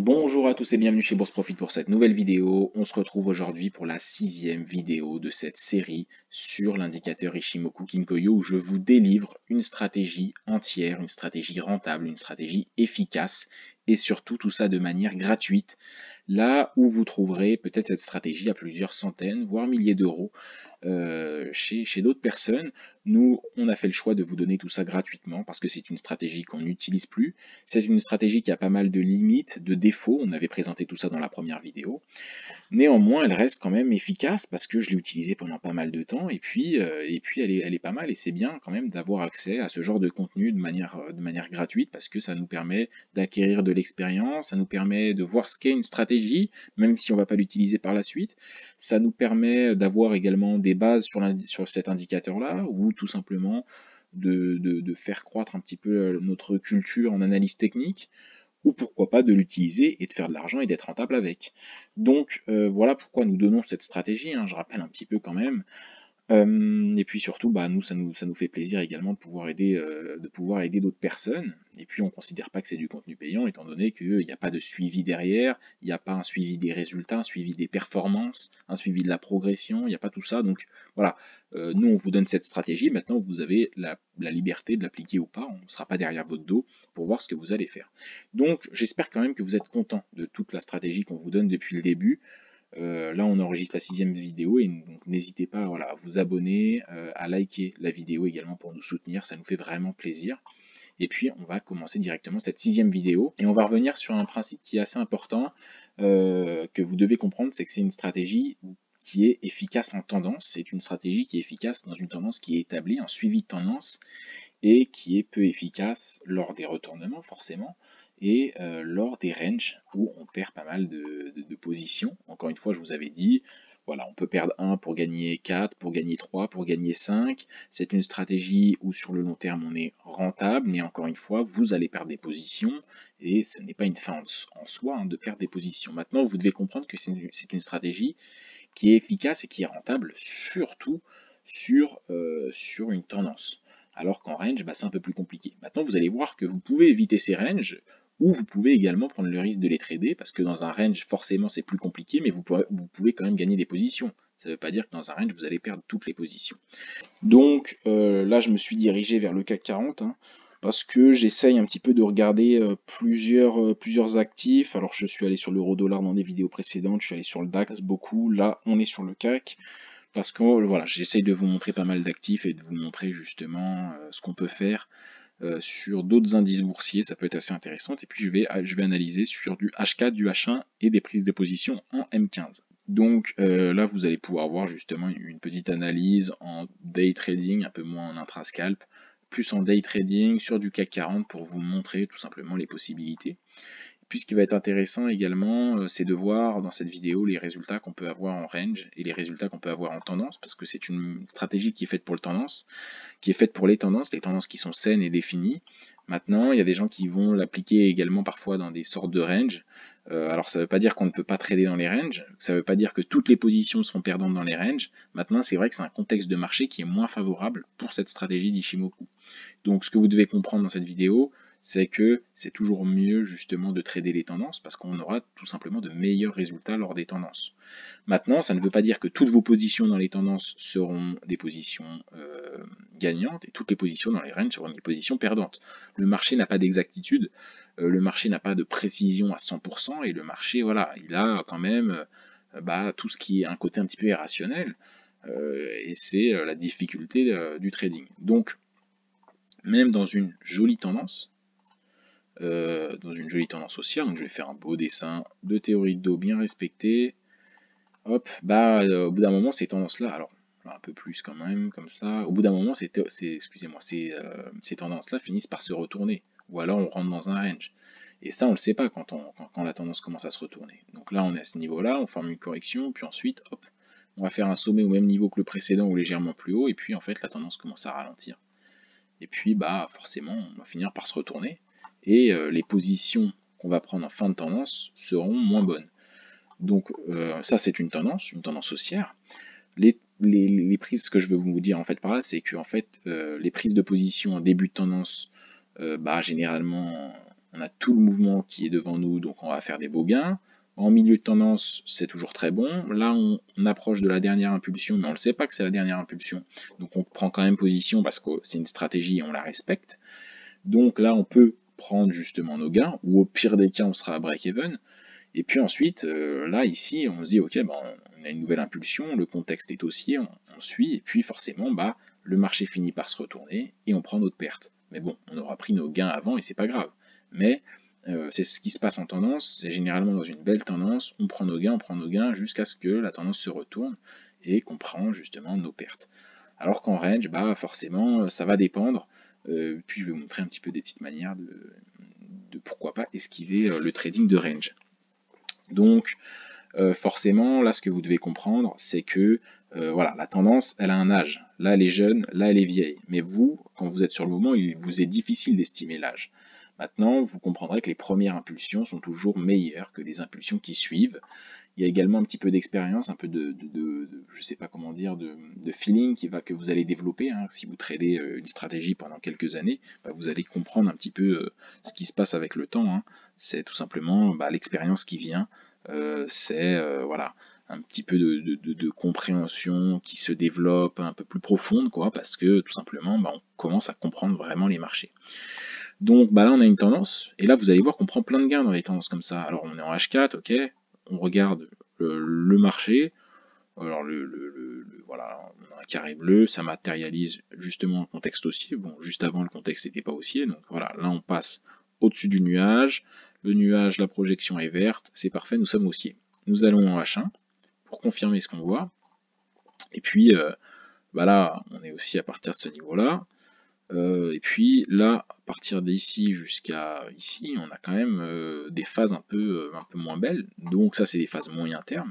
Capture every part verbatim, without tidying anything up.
Bonjour à tous et bienvenue chez Bourse Profit pour cette nouvelle vidéo. On se retrouve aujourd'hui pour la sixième vidéo de cette série sur l'indicateur Ichimoku Kinkoyo où je vous délivre une stratégie entière, une stratégie rentable, une stratégie efficace et surtout tout ça de manière gratuite. Là où vous trouverez peut-être cette stratégie à plusieurs centaines, voire milliers d'euros euh, chez, chez d'autres personnes. Nous, on a fait le choix de vous donner tout ça gratuitement parce que c'est une stratégie qu'on n'utilise plus. C'est une stratégie qui a pas mal de limites, de défauts. On avait présenté tout ça dans la première vidéo. Néanmoins, elle reste quand même efficace parce que je l'ai utilisée pendant pas mal de temps et puis, euh, et puis elle, est, elle est pas mal et c'est bien quand même d'avoir accès à ce genre de contenu de manière, de manière gratuite parce que ça nous permet d'acquérir de l'expérience, ça nous permet de voir ce qu'est une stratégie, même si on ne va pas l'utiliser par la suite. Ça nous permet d'avoir également des bases sur, sur cet indicateur-là ou tout simplement de, de, de faire croître un petit peu notre culture en analyse technique ou pourquoi pas de l'utiliser et de faire de l'argent et d'être rentable avec. Donc euh, voilà pourquoi nous donnons cette stratégie, hein, je rappelle un petit peu quand même. Euh, et puis surtout, bah, nous, ça nous, ça nous fait plaisir également de pouvoir aider, euh, de pouvoir aider d'autres personnes. Et puis on ne considère pas que c'est du contenu payant, étant donné qu'il n'y a pas de suivi derrière, il n'y a pas un suivi des résultats, un suivi des performances, un suivi de la progression, il n'y a pas tout ça. Donc voilà, euh, nous on vous donne cette stratégie, maintenant vous avez la, la liberté de l'appliquer ou pas, on ne sera pas derrière votre dos pour voir ce que vous allez faire. Donc j'espère quand même que vous êtes content de toute la stratégie qu'on vous donne depuis le début. Euh, là, on enregistre la sixième vidéo et donc n'hésitez pas voilà, à vous abonner, euh, à liker la vidéo également pour nous soutenir, ça nous fait vraiment plaisir. Et puis, on va commencer directement cette sixième vidéo et on va revenir sur un principe qui est assez important euh, que vous devez comprendre, c'est que c'est une stratégie qui est efficace en tendance, c'est une stratégie qui est efficace dans une tendance qui est établie, un suivi de tendance et qui est peu efficace lors des retournements forcément et euh, lors des ranges où on perd pas mal de, de, de positions. Encore une fois, je vous avais dit, voilà, on peut perdre un pour gagner quatre, pour gagner trois, pour gagner cinq. C'est une stratégie où sur le long terme on est rentable, mais encore une fois, vous allez perdre des positions et ce n'est pas une fin en soi hein, de perdre des positions. Maintenant, vous devez comprendre que c'est une, une stratégie qui est efficace et qui est rentable surtout sur, euh, sur une tendance. Alors qu'en range, bah, c'est un peu plus compliqué. Maintenant, vous allez voir que vous pouvez éviter ces ranges, ou vous pouvez également prendre le risque de les trader, parce que dans un range, forcément, c'est plus compliqué, mais vous pouvez, vous pouvez quand même gagner des positions. Ça ne veut pas dire que dans un range, vous allez perdre toutes les positions. Donc euh, là, je me suis dirigé vers le C A C quarante, hein, parce que j'essaye un petit peu de regarder euh, plusieurs, euh, plusieurs actifs. Alors, je suis allé sur l'euro-dollar dans des vidéos précédentes, je suis allé sur le DAX beaucoup. Là, on est sur le C A C. Parce que voilà, j'essaye de vous montrer pas mal d'actifs et de vous montrer justement euh, ce qu'on peut faire euh, sur d'autres indices boursiers, ça peut être assez intéressant. Et puis je vais, je vais analyser sur du H quatre, du H un et des prises de position en M quinze. Donc euh, là, vous allez pouvoir voir justement une petite analyse en day trading, un peu moins en intrascalp, plus en day trading sur du C A C quarante pour vous montrer tout simplement les possibilités. Puis ce qui va être intéressant également, c'est de voir dans cette vidéo les résultats qu'on peut avoir en range et les résultats qu'on peut avoir en tendance, parce que c'est une stratégie qui est faite pour le tendance, qui est faite pour les tendances, les tendances qui sont saines et définies. Maintenant, il y a des gens qui vont l'appliquer également parfois dans des sortes de range. Euh, alors ça ne veut pas dire qu'on ne peut pas trader dans les ranges, ça ne veut pas dire que toutes les positions seront perdantes dans les ranges. Maintenant, c'est vrai que c'est un contexte de marché qui est moins favorable pour cette stratégie d'Ichimoku. Donc ce que vous devez comprendre dans cette vidéo, c'est que c'est toujours mieux justement de trader les tendances parce qu'on aura tout simplement de meilleurs résultats lors des tendances. Maintenant, ça ne veut pas dire que toutes vos positions dans les tendances seront des positions euh, gagnantes et toutes les positions dans les ranges seront des positions perdantes. Le marché n'a pas d'exactitude, euh, le marché n'a pas de précision à cent pour cent et le marché, voilà, il a quand même euh, bah, tout ce qui est un côté un petit peu irrationnel euh, et c'est euh, la difficulté euh, du trading. Donc, même dans une jolie tendance, euh, dans une jolie tendance haussière, donc je vais faire un beau dessin de théorie de dos bien respecté, hop, bah euh, au bout d'un moment ces tendances-là, alors un peu plus quand même, comme ça, au bout d'un moment, c'est, excusez-moi, ces, euh, ces tendances-là finissent par se retourner, ou alors on rentre dans un range. Et ça, on ne le sait pas quand, on, quand, quand la tendance commence à se retourner. Donc là, on est à ce niveau-là, on forme une correction, puis ensuite, hop, on va faire un sommet au même niveau que le précédent ou légèrement plus haut, et puis en fait, la tendance commence à ralentir. Et puis, bah, forcément, on va finir par se retourner, et euh, les positions qu'on va prendre en fin de tendance seront moins bonnes. Donc euh, ça, c'est une tendance, une tendance haussière. Les, les, les prises, ce que je veux vous dire en fait par là, c'est que en fait, euh, les prises de position en début de tendance, euh, bah, généralement, on a tout le mouvement qui est devant nous, donc on va faire des beaux gains. En milieu de tendance, c'est toujours très bon. Là, on, on approche de la dernière impulsion, mais on ne sait pas que c'est la dernière impulsion. Donc on prend quand même position parce que c'est une stratégie et on la respecte. Donc là, on peut prendre justement nos gains, ou au pire des cas, on sera à break-even. Et puis ensuite, euh, là, ici, on se dit, ok, ben, on a une nouvelle impulsion, le contexte est haussier, on, on suit, et puis forcément, bah, le marché finit par se retourner, et on prend notre perte. Mais bon, on aura pris nos gains avant, et c'est pas grave. Mais euh, c'est ce qui se passe en tendance, c'est généralement dans une belle tendance, on prend nos gains, on prend nos gains, jusqu'à ce que la tendance se retourne, et qu'on prend justement nos pertes. Alors qu'en range, bah, forcément, ça va dépendre. Euh, puis je vais vous montrer un petit peu des petites manières de, de pourquoi pas esquiver le trading de range. Donc euh, forcément, là ce que vous devez comprendre, c'est que euh, voilà, la tendance, elle a un âge. Là elle est jeune, là elle est vieille. Mais vous, quand vous êtes sur le moment, il vous est difficile d'estimer l'âge. Maintenant, vous comprendrez que les premières impulsions sont toujours meilleures que les impulsions qui suivent. Il y a également un petit peu d'expérience, un peu de, de, de, de, je sais pas comment dire, de, de feeling qui va, que vous allez développer. Hein. Si vous tradez une stratégie pendant quelques années, bah, vous allez comprendre un petit peu euh, ce qui se passe avec le temps. Hein. C'est tout simplement bah, l'expérience qui vient. Euh, c'est euh, voilà, un petit peu de, de, de, de compréhension qui se développe un peu plus profonde, quoi, parce que tout simplement, bah, on commence à comprendre vraiment les marchés. Donc bah là on a une tendance, et là vous allez voir qu'on prend plein de gains dans les tendances comme ça. Alors on est en H quatre, ok, on regarde le, le marché, alors le, le, le, le, voilà, on a un carré bleu, ça matérialise justement un contexte haussier. Bon, juste avant le contexte n'était pas haussier, donc voilà, là on passe au-dessus du nuage, le nuage, la projection est verte, c'est parfait, nous sommes haussiers. Nous allons en H un pour confirmer ce qu'on voit, et puis euh, bah là on est aussi à partir de ce niveau-là. Euh, et puis là, à partir d'ici jusqu'à ici, on a quand même euh, des phases un peu, euh, un peu moins belles. Donc ça, c'est des phases moyen terme.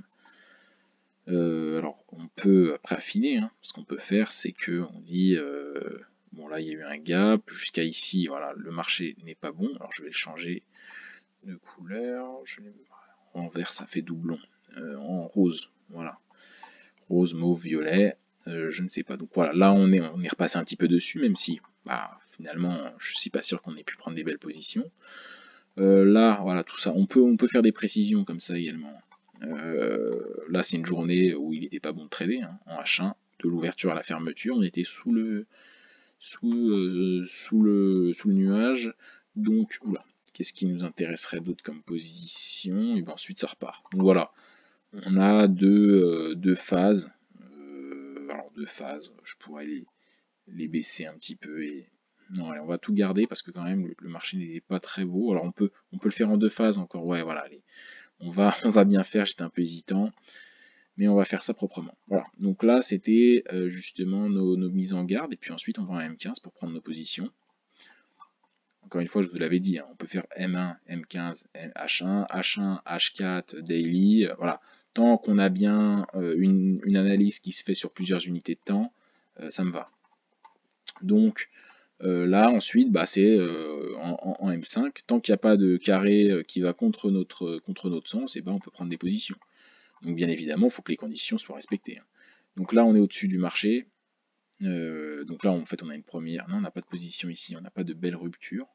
Euh, alors, on peut après affiner. Hein, ce qu'on peut faire, c'est que on dit, euh, bon là, il y a eu un gap jusqu'à ici. Voilà, le marché n'est pas bon. Alors, je vais le changer de couleur. Je vais... En vert, ça fait doublon. Euh, en rose, voilà. Rose, mauve, violet. Euh, je ne sais pas. Donc voilà, là on est, on est repassé un petit peu dessus, même si bah, finalement je suis pas sûr qu'on ait pu prendre des belles positions. Euh, là, voilà, tout ça, on peut, on peut faire des précisions comme ça également. Euh, là c'est une journée où il n'était pas bon de trader, hein, en H un, de l'ouverture à la fermeture, on était sous le sous, euh, sous le sous le nuage. Donc oula, qu'est-ce qui nous intéresserait d'autre comme position? Et bien ensuite ça repart. Donc voilà, on a deux, euh, deux phases. Alors deux phases, je pourrais les, les baisser un petit peu et non, allez, on va tout garder parce que quand même le, le marché n'est pas très beau. Alors on peut on peut le faire en deux phases encore. Ouais, voilà, allez. On va on va bien faire, j'étais un peu hésitant, mais on va faire ça proprement. Voilà. Donc là, c'était euh, justement nos, nos mises en garde et puis ensuite on va en M quinze pour prendre nos positions. Encore une fois, je vous l'avais dit, hein, on peut faire M un, M quinze, H un, H un, H quatre, Daily, euh, voilà. Tant qu'on a bien euh, une, une analyse qui se fait sur plusieurs unités de temps, euh, ça me va. Donc euh, là, ensuite, bah, c'est euh, en, en, M cinq. Tant qu'il n'y a pas de carré qui va contre notre, contre notre sens, et ben, on peut prendre des positions. Donc bien évidemment, il faut que les conditions soient respectées. Hein. Donc là, on est au-dessus du marché. Euh, donc là, en fait, on a une première. Non, on n'a pas de position ici, on n'a pas de belle rupture.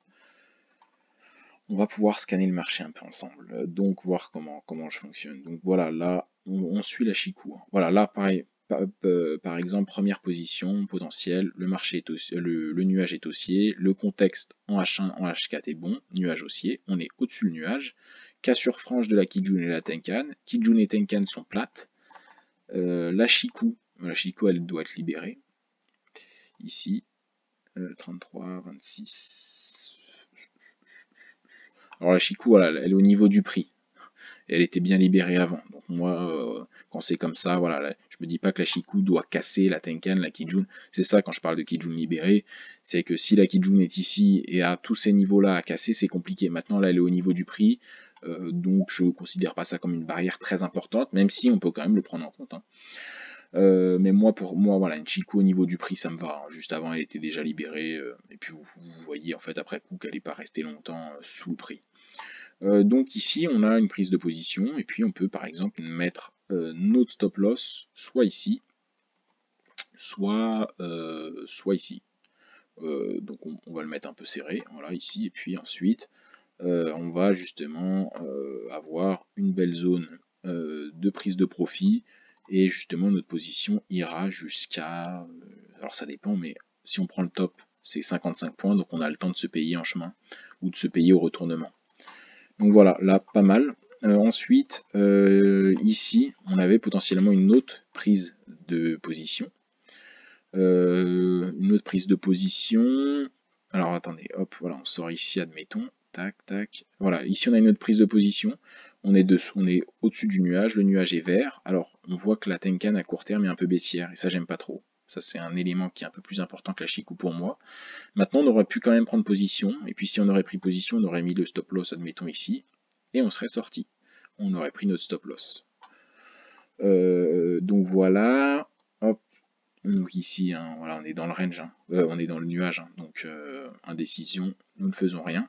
On va pouvoir scanner le marché un peu ensemble, donc voir comment, comment je fonctionne. Donc voilà, là, on, on suit la chicou. Voilà, là, pareil, par, par exemple, première position potentielle, le marché est haussier, le, le nuage est haussier, le contexte en H un, en H quatre est bon, nuage haussier, on est au-dessus du nuage. Cassure franche de la Kijun et la Tenkan. Kijun et Tenkan sont plates. Euh, la chicou, la chicou, elle doit être libérée. Ici, euh, trente-trois, vingt-six. Alors la chicou, voilà, elle est au niveau du prix. Et elle était bien libérée avant. Donc moi, euh, quand c'est comme ça, voilà, je me dis pas que la chicou doit casser la Tenkan, la Kijun. C'est ça quand je parle de Kijun libérée, c'est que si la Kijun est ici et à tous ces niveaux-là à casser, c'est compliqué. Maintenant, là, elle est au niveau du prix. Euh, donc je considère pas ça comme une barrière très importante, même si on peut quand même le prendre en compte. Hein. Euh, mais moi, pour moi, voilà, une Chico au niveau du prix, ça me va. Hein. Juste avant, elle était déjà libérée. Euh, et puis vous, vous, voyez en fait après coup qu'elle n'est pas restée longtemps euh, sous le prix. Euh, donc ici, on a une prise de position. Et puis on peut par exemple mettre euh, notre stop loss soit ici, soit, euh, soit ici. Euh, donc on, on va le mettre un peu serré, voilà, ici. Et puis ensuite, euh, on va justement euh, avoir une belle zone euh, de prise de profit, et justement notre position ira jusqu'à, euh, alors ça dépend, mais si on prend le top, c'est cinquante-cinq points, donc on a le temps de se payer en chemin, ou de se payer au retournement. Donc voilà, là pas mal. Euh, ensuite, euh, ici, on avait potentiellement une autre prise de position. Euh, une autre prise de position. Alors attendez, hop, voilà, on sort ici, admettons. Tac, tac. Voilà, ici on a une autre prise de position. On est dessous, on est au-dessus du nuage, le nuage est vert. Alors on voit que la Tenkan à court terme est un peu baissière, et ça j'aime pas trop. Ça c'est un élément qui est un peu plus important que la Chikou pour moi. Maintenant on aurait pu quand même prendre position, et puis si on aurait pris position, on aurait mis le stop loss, admettons ici, et on serait sorti. On aurait pris notre stop loss. Euh, donc voilà. Hop. Donc ici, hein, voilà, on est dans le range, hein. Euh, on est dans le nuage, hein. Donc euh, indécision, nous ne faisons rien.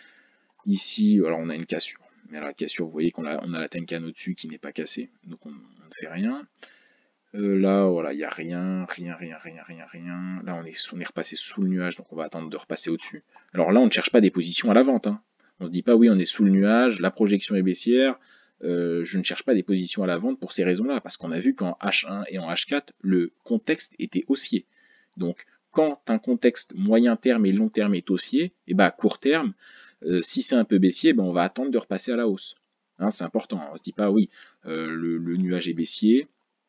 Ici, alors on a une cassure. Mais alors la cassure, vous voyez qu'on a, on a la Tenkan au-dessus qui n'est pas cassée, donc on, on ne fait rien. Euh, là, voilà, il n'y a rien, rien, rien, rien, rien, rien. Là, on est, on est repassé sous le nuage, donc on va attendre de repasser au-dessus. Alors là, on ne cherche pas des positions à la vente, hein. On se dit pas, oui, on est sous le nuage, la projection est baissière, euh, je ne cherche pas des positions à la vente pour ces raisons-là, parce qu'on a vu qu'en H un et en H quatre, le contexte était haussier. Donc, quand un contexte moyen terme et long terme est haussier, et ben à court terme, euh, si c'est un peu baissier, ben on va attendre de repasser à la hausse. Hein, c'est important, on se dit pas, oui, euh, le, le nuage est baissier,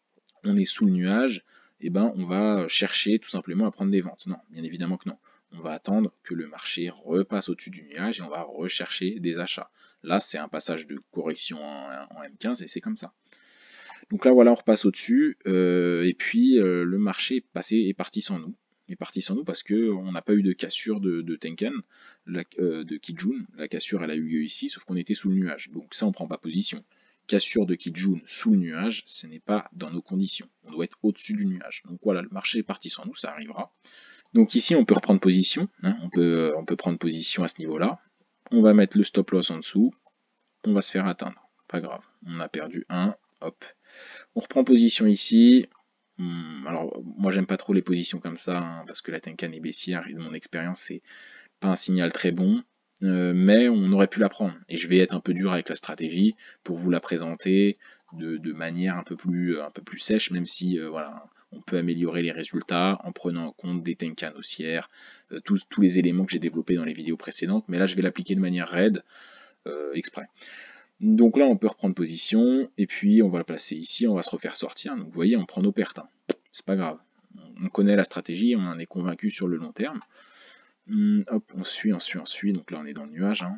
on est sous le nuage, et ben on va chercher tout simplement à prendre des ventes. Non, bien évidemment que non. On va attendre que le marché repasse au-dessus du nuage et on va rechercher des achats. Là, c'est un passage de correction en, en M quinze et c'est comme ça. Donc là, voilà, on repasse au-dessus, euh, et puis euh, le marché est, passé, est parti sans nous. Est parti sans nous parce qu'on n'a pas eu de cassure de, de Tenkan, la, euh, de Kijun. La cassure, elle a eu lieu ici, sauf qu'on était sous le nuage. Donc ça, on ne prend pas position. Cassure de Kijun sous le nuage, ce n'est pas dans nos conditions. On doit être au-dessus du nuage. Donc voilà, le marché est parti sans nous, ça arrivera. Donc ici, on peut reprendre position. Hein, on, peut, on peut prendre position à ce niveau-là. On va mettre le stop loss en dessous. On va se faire atteindre. Pas grave. On a perdu un. Hop. On reprend position ici. Alors, moi, j'aime pas trop les positions comme ça, hein, parce que la Tenkan est baissière, et de mon expérience, c'est pas un signal très bon. Euh, mais on aurait pu la prendre. Et je vais être un peu dur avec la stratégie pour vous la présenter de, de manière un peu plus, un peu plus sèche, même si euh, voilà, on peut améliorer les résultats en prenant en compte des Tenkan haussières, euh, tous, tous les éléments que j'ai développés dans les vidéos précédentes. Mais là, je vais l'appliquer de manière raide, euh, exprès. Donc là, on peut reprendre position, et puis on va la placer ici, on va se refaire sortir. Donc vous voyez, on prend nos pertes. Hein. C'est pas grave. On connaît la stratégie, on en est convaincu sur le long terme. Hum, hop, on suit, on suit, on suit. Donc là, on est dans le nuage. Hein.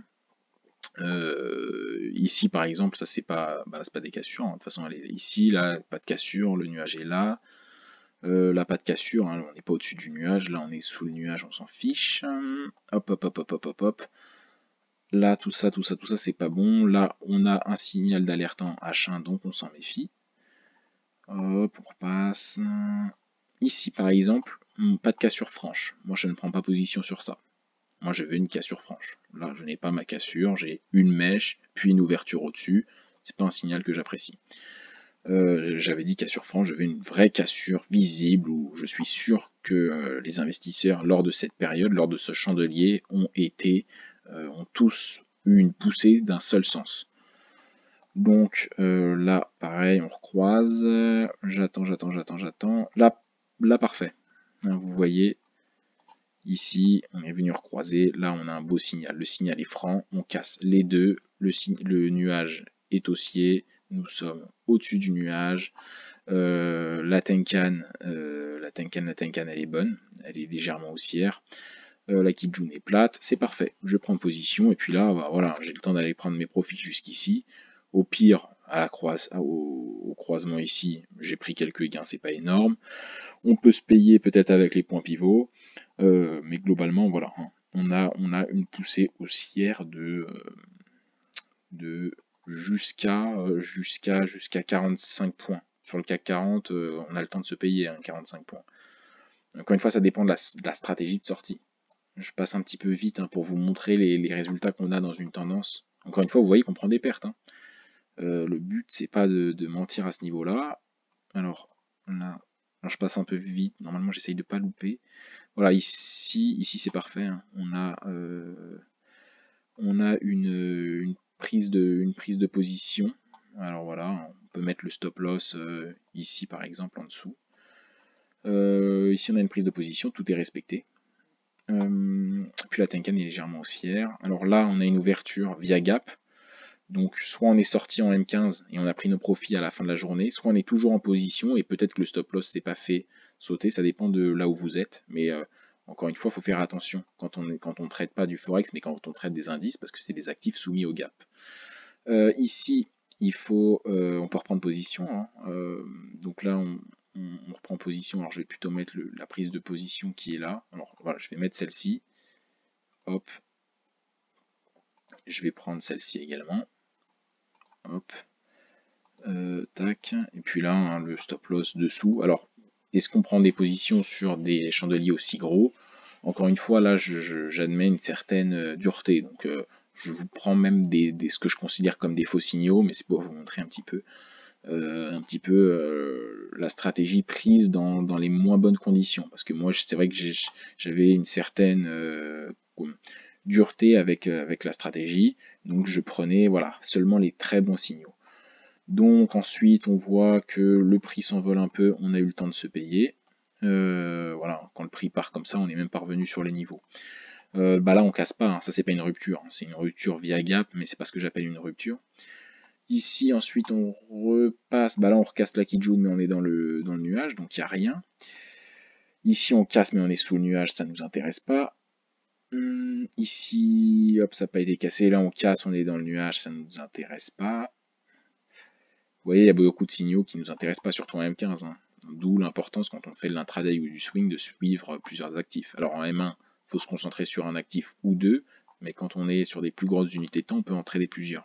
Euh, ici, par exemple, ça c'est pas, bah, c'est pas des cassures. Hein. De toute façon, elle est ici, là, pas de cassure, le nuage est là. Euh, là, pas de cassure, hein. On n'est pas au-dessus du nuage. Là, on est sous le nuage, on s'en fiche. Hop, hop, hop, hop, hop, hop, hop. Là, tout ça, tout ça, tout ça, c'est pas bon. Là, on a un signal d'alerte en H un, donc on s'en méfie. Hop, on repasse. Ici, par exemple, pas de cassure franche. Moi, je ne prends pas position sur ça. Moi, je veux une cassure franche. Là, je n'ai pas ma cassure, j'ai une mèche, puis une ouverture au-dessus. C'est pas un signal que j'apprécie. Euh, J'avais dit cassure franche, je veux une vraie cassure visible où je suis sûr que euh, les investisseurs, lors de cette période, lors de ce chandelier, ont été Euh, ont tous eu une poussée d'un seul sens. Donc euh, là, pareil, on recroise. J'attends, j'attends, j'attends, j'attends. Là, là, parfait. Hein, vous voyez, ici, on est venu recroiser. Là, on a un beau signal. Le signal est franc. On casse les deux. Le, le nuage est haussier. Nous sommes au-dessus du nuage. Euh, la Tenkan, euh, la Tenkan, la Tenkan, elle est bonne. Elle est légèrement haussière. Euh, la Kijun est plate, c'est parfait. Je prends position, et puis là, bah, voilà, j'ai le temps d'aller prendre mes profits jusqu'ici. Au pire, à la croise, au, au croisement ici, j'ai pris quelques gains, c'est pas énorme. On peut se payer peut-être avec les points pivots, euh, mais globalement, voilà, hein, on, a, on a une poussée haussière de, euh, de jusqu'à jusqu'à jusqu'à quarante-cinq points. Sur le C A C quarante, euh, on a le temps de se payer, hein, quarante-cinq points. Encore une fois, ça dépend de la, de la stratégie de sortie. Je passe un petit peu vite hein, pour vous montrer les, les résultats qu'on a dans une tendance. Encore une fois, vous voyez qu'on prend des pertes. Hein. Euh, le but, c'est pas de, de mentir à ce niveau-là. Alors, là, alors, je passe un peu vite. Normalement, j'essaye de pas louper. Voilà, ici, ici c'est parfait. Hein. On a, euh, on a une, une, prise, de, une prise de position. Alors voilà, on peut mettre le stop loss euh, ici par exemple en dessous. Euh, ici on a une prise de position, tout est respecté. Euh, puis la Tenkan est légèrement haussière. Alors là on a une ouverture via gap. Donc soit on est sorti en M quinze et on a pris nos profits à la fin de la journée, soit on est toujours en position et peut-être que le stop loss s'est pas fait sauter, ça dépend de là où vous êtes. Mais euh, encore une fois, il faut faire attention quand on ne quand on traite pas du forex, mais quand on traite des indices, parce que c'est des actifs soumis au gap. Euh, ici, il faut, euh, on peut reprendre position. Hein. Euh, donc là, on, on, on reprend position. Alors je vais plutôt mettre le, la prise de position qui est là. Alors voilà, je vais mettre celle-ci. Hop. Je vais prendre celle-ci également. Hop. Euh, tac. Et puis là, hein, le stop loss dessous. Alors, est-ce qu'on prend des positions sur des chandeliers aussi gros? Encore une fois, là, j'admets une certaine euh, dureté. Donc, euh, je vous prends même des, des, ce que je considère comme des faux signaux, mais c'est pour vous montrer un petit peu, euh, un petit peu euh, la stratégie prise dans, dans les moins bonnes conditions. Parce que moi, c'est vrai que j'avais une certaine euh, dureté avec, avec la stratégie. Donc, je prenais voilà, seulement les très bons signaux. Donc ensuite on voit que le prix s'envole un peu, on a eu le temps de se payer. Euh, voilà, quand le prix part comme ça, on est même parvenu sur les niveaux. Euh, bah là on casse pas, hein, ça c'est pas une rupture, hein, c'est une rupture via gap, mais c'est pas ce que j'appelle une rupture. Ici ensuite on repasse, bah là on recasse la Kijun mais on est dans le, dans le nuage, donc il n'y a rien. Ici on casse mais on est sous le nuage, ça ne nous intéresse pas. Hum, ici, hop, ça n'a pas été cassé, là on casse, on est dans le nuage, ça ne nous intéresse pas. Vous voyez, il y a beaucoup de signaux qui ne nous intéressent pas, surtout en M quinze. Hein. D'où l'importance quand on fait de l'intraday ou du swing de suivre plusieurs actifs. Alors en M un, il faut se concentrer sur un actif ou deux, mais quand on est sur des plus grosses unités de temps, on peut en trader plusieurs.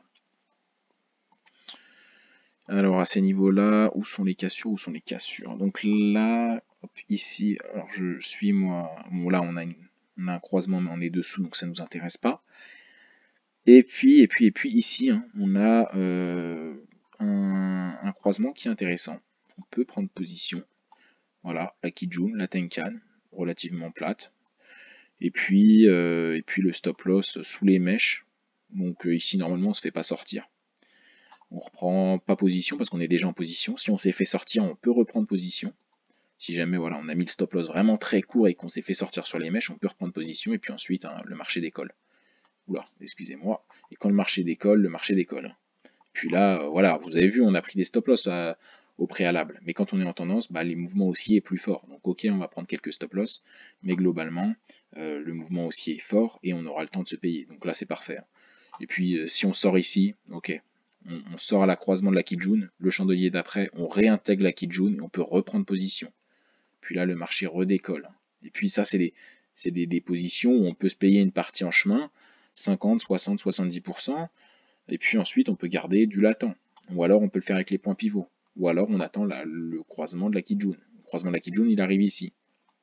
Alors à ces niveaux-là, où sont les cassures, où sont les cassures? Donc là, hop, ici, alors je suis moi, bon là on a, une, on a un croisement, mais on est dessous, donc ça ne nous intéresse pas. Et puis, et puis, et puis ici, hein, on a euh, un, un croisement qui est intéressant. On peut prendre position. Voilà, la Kijun, la Tenkan, relativement plate. Et puis, euh, et puis le stop loss sous les mèches. Donc euh, ici, normalement, on ne se fait pas sortir. On reprend pas position parce qu'on est déjà en position. Si on s'est fait sortir, on peut reprendre position. Si jamais voilà, on a mis le stop loss vraiment très court et qu'on s'est fait sortir sur les mèches, on peut reprendre position. Et puis ensuite, hein, le marché décolle. Oula, excusez-moi. Et quand le marché décolle, le marché décolle. Puis là, euh, voilà, vous avez vu, on a pris des stop loss à, au préalable. Mais quand on est en tendance, bah, les mouvements haussiers est plus fort. Donc ok, on va prendre quelques stop loss, mais globalement, euh, le mouvement haussier est fort et on aura le temps de se payer. Donc là, c'est parfait. Et puis, euh, si on sort ici, ok, on, on sort à la croisement de la Kijun, le chandelier d'après, on réintègre la Kijun et on peut reprendre position. Puis là, le marché redécolle. Et puis ça, c'est des, des, des positions où on peut se payer une partie en chemin, cinquante, soixante, soixante-dix pour cent. Et puis ensuite, on peut garder du latent. Ou alors, on peut le faire avec les points pivots. Ou alors, on attend la, le croisement de la Kijun. Le croisement de la Kijun, il arrive ici.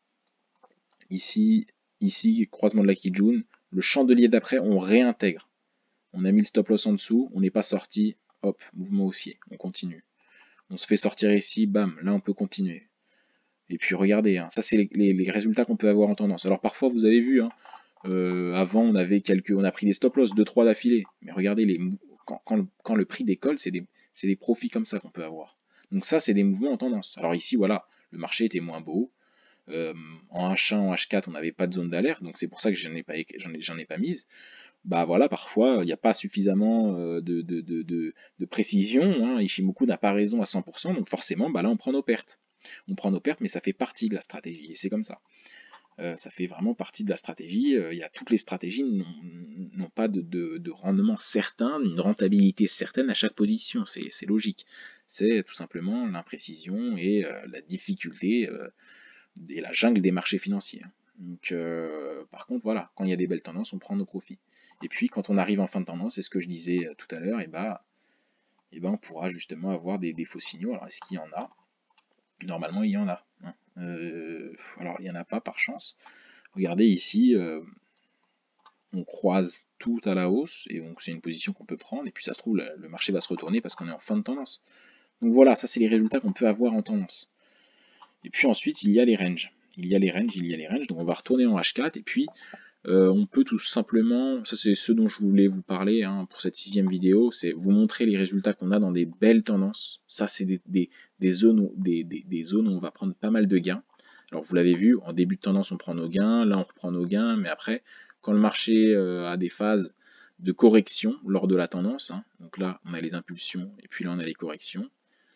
Ici, ici, croisement de la Kijun. Le chandelier d'après, on réintègre. On a mis le stop loss en dessous, on n'est pas sorti. Hop, mouvement haussier, on continue. On se fait sortir ici, bam, là on peut continuer. Et puis regardez, hein, ça c'est les, les, les résultats qu'on peut avoir en tendance. Alors parfois, vous avez vu, hein, euh, avant on avait quelques, on a pris des stop loss, deux trois d'affilée. Mais regardez les Quand, quand, le, quand, le, prix décolle, c'est des, des profits comme ça qu'on peut avoir. Donc ça, c'est des mouvements en tendance. Alors ici, voilà, le marché était moins beau. Euh, en H un, en H quatre, on n'avait pas de zone d'alerte, donc c'est pour ça que j'en ai pas, j'en ai, j'en ai pas mise. Bah voilà, parfois, il n'y a pas suffisamment de, de, de, de, de précision. Hein. Ishimoku n'a pas raison à cent pour cent, donc forcément, bah là, on prend nos pertes. On prend nos pertes, mais ça fait partie de la stratégie, et c'est comme ça. Euh, ça fait vraiment partie de la stratégie. Euh, il y a toutes les stratégies n'ont pas de, de, de rendement certain, une rentabilité certaine à chaque position. C'est logique. C'est tout simplement l'imprécision et euh, la difficulté euh, et la jungle des marchés financiers. Donc, euh, par contre, voilà, quand il y a des belles tendances, on prend nos profits. Et puis, quand on arrive en fin de tendance, c'est ce que je disais euh, tout à l'heure, et bah, et ben, on pourra justement avoir des, des faux signaux. Alors, est-ce qu'il y en a? Normalement, il y en a. Hein. Euh, alors, il n'y en a pas par chance. Regardez ici, euh, on croise tout à la hausse, et donc c'est une position qu'on peut prendre, et puis ça se trouve, le marché va se retourner parce qu'on est en fin de tendance. Donc voilà, ça c'est les résultats qu'on peut avoir en tendance. Et puis ensuite, il y a les ranges. Il y a les ranges, il y a les ranges, donc on va retourner en H quatre, et puis Euh, on peut tout simplement, ça c'est ce dont je voulais vous parler hein, pour cette sixième vidéo, c'est vous montrer les résultats qu'on a dans des belles tendances. Ça c'est des, des, des, zones où, des, des, des zones où on va prendre pas mal de gains. Alors vous l'avez vu, en début de tendance on prend nos gains, là on reprend nos gains, mais après quand le marché euh, a des phases de correction lors de la tendance, hein, donc là on a les impulsions et puis là on a les corrections,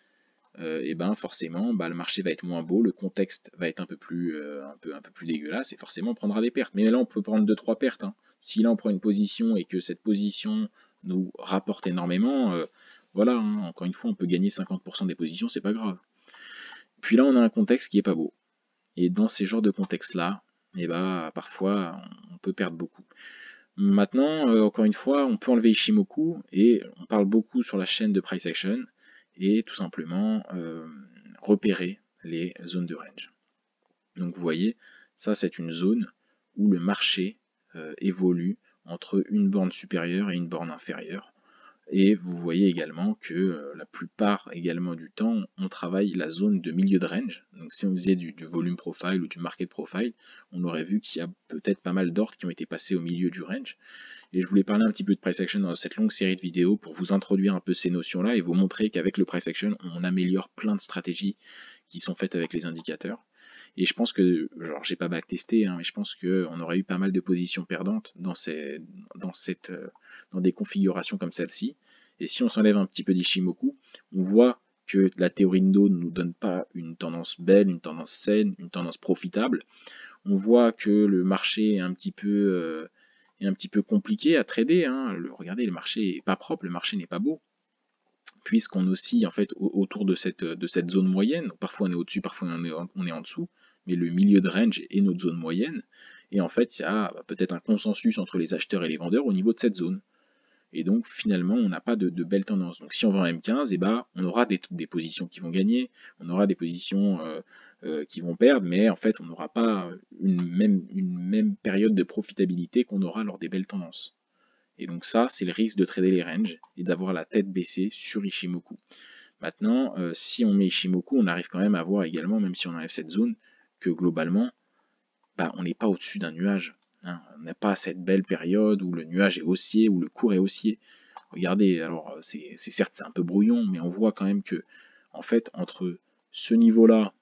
euh, et ben forcément bah, le marché va être moins beau, le contexte va être un peu plus, euh, un peu, un peu plus dégueulasse et forcément on prendra des pertes. Mais là on peut prendre deux trois pertes. Hein. Si là on prend une position et que cette position nous rapporte énormément, euh, voilà, hein, encore une fois on peut gagner cinquante pour cent des positions, c'est pas grave. Puis là on a un contexte qui est pas beau. Et dans ces genres de contextes là, et bah parfois on peut perdre beaucoup. Maintenant, euh, encore une fois, on peut enlever Ishimoku et on parle beaucoup sur la chaîne de Price Action et tout simplement euh, repérer les zones de range. Donc vous voyez, ça c'est une zone où le marché euh, évolue entre une borne supérieure et une borne inférieure. Et vous voyez également que euh, la plupart également du temps, on travaille la zone de milieu de range. Donc si on faisait du, du volume profile ou du market profile, on aurait vu qu'il y a peut-être pas mal d'ordres qui ont été passés au milieu du range. Et je voulais parler un petit peu de price action dans cette longue série de vidéos pour vous introduire un peu ces notions-là et vous montrer qu'avec le price action, on améliore plein de stratégies qui sont faites avec les indicateurs. Et je pense que, genre j'ai pas backtesté, hein, mais je pense qu'on aurait eu pas mal de positions perdantes dans, ces, dans, cette, euh, dans des configurations comme celle-ci. Et si on s'enlève un petit peu d'Ishimoku, on voit que la théorie Ndo ne nous donne pas une tendance belle, une tendance saine, une tendance profitable. On voit que le marché est un petit peu, euh, est un petit peu compliqué à trader. Hein. Le, regardez, le marché n'est pas propre, le marché n'est pas beau puisqu'on oscille en fait autour de cette, de cette zone moyenne. Donc, parfois on est au-dessus, parfois on est, en, on est en dessous, mais le milieu de range est notre zone moyenne. Et en fait, il y a peut-être un consensus entre les acheteurs et les vendeurs au niveau de cette zone. Et donc finalement, on n'a pas de, de belle tendance. Donc si on va en M quinze, eh ben, on aura des, des positions qui vont gagner, on aura des positions euh, euh, qui vont perdre, mais en fait, on n'aura pas une même, une même période de profitabilité qu'on aura lors des belles tendances. Et donc ça, c'est le risque de trader les ranges et d'avoir la tête baissée sur Ishimoku. Maintenant, euh, si on met Ishimoku, on arrive quand même à voir également, même si on enlève cette zone, que globalement, bah, on n'est pas au-dessus d'un nuage. Hein. On n'a pas cette belle période où le nuage est haussier, où le cours est haussier. Regardez, alors c'est certes c'est un peu brouillon, mais on voit quand même que, en fait, entre ce niveau-là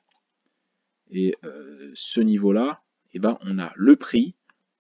et euh, ce niveau-là, eh ben, on a le prix,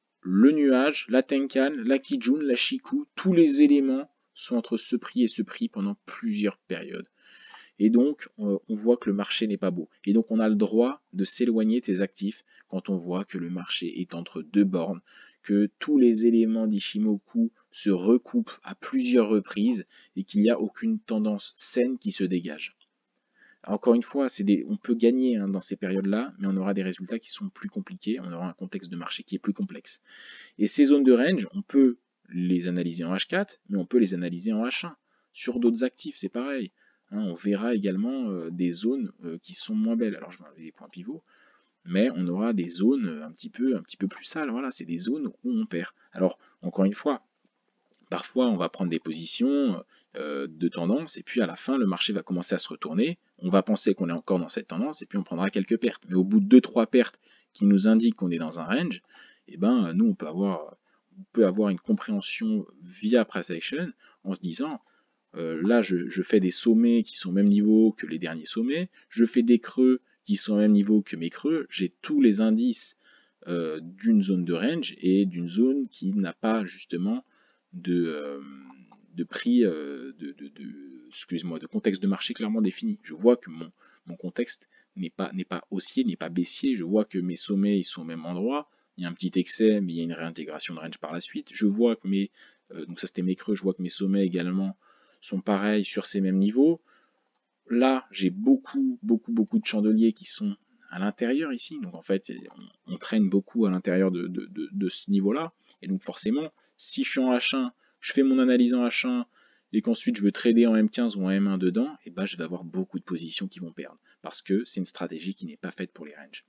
le nuage, la Tenkan, la Kijun, la Shiku, tous les éléments sont entre ce prix et ce prix pendant plusieurs périodes. Et donc, on voit que le marché n'est pas beau. Et donc, on a le droit de s'éloigner de ses actifs quand on voit que le marché est entre deux bornes, que tous les éléments d'Ishimoku se recoupent à plusieurs reprises et qu'il n'y a aucune tendance saine qui se dégage. Encore une fois, des, on peut gagner hein, dans ces périodes-là, mais on aura des résultats qui sont plus compliqués, on aura un contexte de marché qui est plus complexe. Et ces zones de range, on peut les analyser en H quatre, mais on peut les analyser en H un. Sur d'autres actifs, c'est pareil. Hein, on verra également euh, des zones euh, qui sont moins belles. Alors je vais enlever les points pivots, mais on aura des zones un petit peu, un petit peu plus sales. Voilà, c'est des zones où on perd. Alors, encore une fois, parfois on va prendre des positions euh, de tendance, et puis à la fin, le marché va commencer à se retourner. On va penser qu'on est encore dans cette tendance, et puis on prendra quelques pertes. Mais au bout de deux trois pertes qui nous indiquent qu'on est dans un range, eh ben, nous, on peut avoir, on peut avoir une compréhension via price action en se disant, euh, là, je, je fais des sommets qui sont au même niveau que les derniers sommets, je fais des creux qui sont au même niveau que mes creux, j'ai tous les indices euh, d'une zone de range et d'une zone qui n'a pas justement de, euh, de prix, euh, de, de, de excuse-moi, de contexte de marché clairement défini. Je vois que mon, mon contexte n'est pas, n'est pas haussier, n'est pas baissier, je vois que mes sommets ils sont au même endroit, il y a un petit excès, mais il y a une réintégration de range par la suite. Je vois que mes, euh, donc ça c'était mes creux, je vois que mes sommets également sont pareils sur ces mêmes niveaux. Là, j'ai beaucoup, beaucoup, beaucoup de chandeliers qui sont à l'intérieur ici. Donc en fait, on, on traîne beaucoup à l'intérieur de, de, de, de ce niveau-là. Et donc forcément, si je suis en H un, je fais mon analyse en H un, et qu'ensuite je veux trader en M quinze ou en M un dedans, et ben je vais avoir beaucoup de positions qui vont perdre. Parce que c'est une stratégie qui n'est pas faite pour les ranges.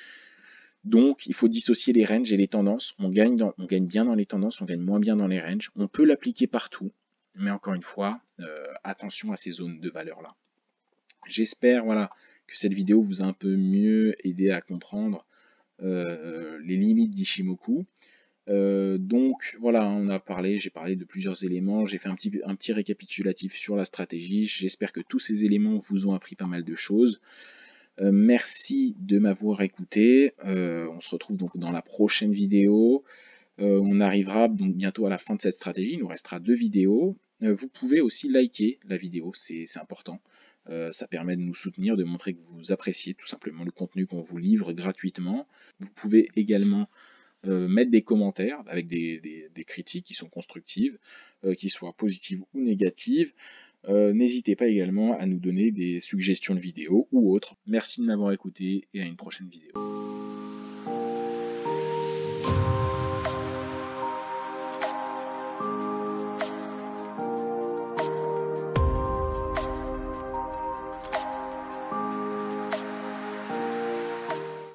Donc, il faut dissocier les ranges et les tendances. On gagne, dans, on gagne bien dans les tendances, on gagne moins bien dans les ranges. On peut l'appliquer partout, mais encore une fois, euh, attention à ces zones de valeur-là. J'espère voilà, que cette vidéo vous a un peu mieux aidé à comprendre euh, les limites d'Ishimoku. Euh, donc voilà, on a parlé, j'ai parlé de plusieurs éléments, j'ai fait un petit, un petit récapitulatif sur la stratégie. J'espère que tous ces éléments vous ont appris pas mal de choses. Euh, merci de m'avoir écouté. Euh, on se retrouve donc dans la prochaine vidéo. Euh, on arrivera donc bientôt à la fin de cette stratégie. Il nous restera deux vidéos. Euh, vous pouvez aussi liker la vidéo, c'est important. Euh, ça permet de nous soutenir, de montrer que vous appréciez tout simplement le contenu qu'on vous livre gratuitement. Vous pouvez également Euh, mettre des commentaires avec des, des, des critiques qui sont constructives, euh, qui soient positives ou négatives. Euh, N'hésitez pas également à nous donner des suggestions de vidéos ou autres. Merci de m'avoir écouté et à une prochaine vidéo.